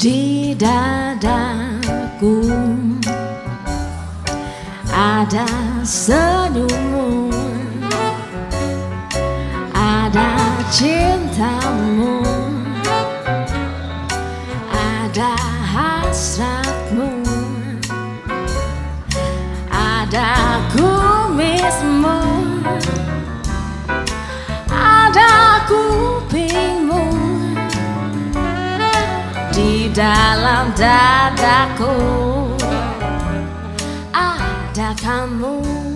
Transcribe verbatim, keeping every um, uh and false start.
Di dadaku ada senyummu, ada cintamu, ada hasratmu, ada kumismu, ada kupingmu. Di dalam dadaku ada kamu.